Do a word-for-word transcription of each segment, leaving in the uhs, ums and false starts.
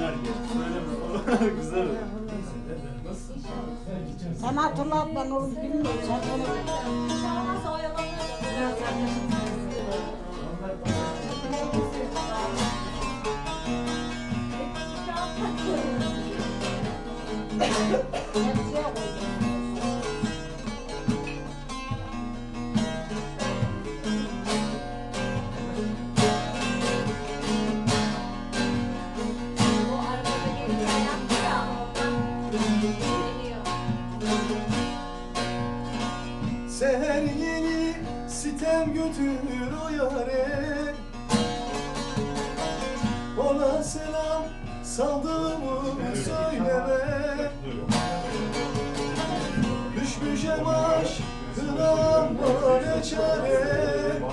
Söyleme. Güzel olur. Sen hatırlat, ben onu bilmiyorum. Sen onu Seher yeni sitem götürür o yâre, ona selam saldığımı söyleme. Düşmüşem aşkına ne çare,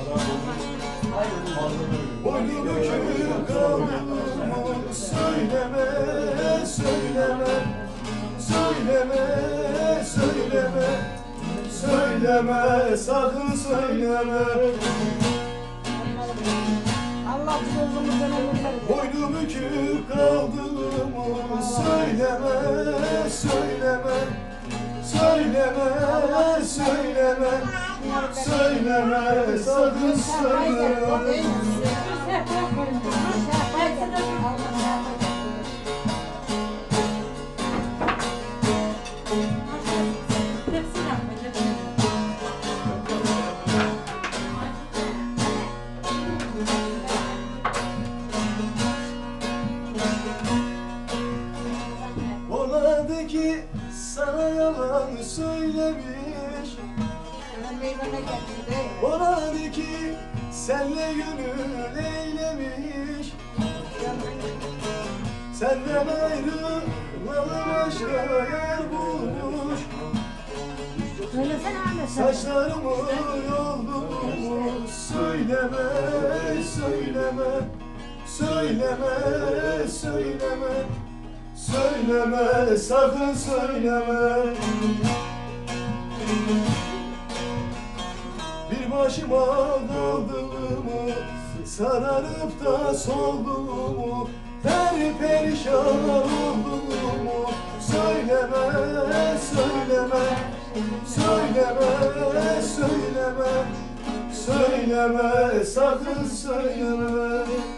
boynu bükük kaldığımı söyleme, söyleme, söyleme, söyleme. Söyleme, sakın söyleme. Allah sözümüzden ömürler. Boynu bükük kaldığımı söyleme, söyleme. Söyleme, söyleme. Söyleme, sakın söyleme. Ona de ki sana yalan söylemiş, ona de ki senle gönül eylemiş. Senden ayrılalı başka yer bulmuş. Söylesene anne sen. Saçlarımı yolduğumu söyleme, söyleme. Söyleme, söyleme. Söyleme, sakın söyleme. Bir başıma kaldığımı, sararıp da solduğumu, her perişan olduğumu söyleme, söyleme. Söyleme, söyleme. Söyleme, sakın söyleme.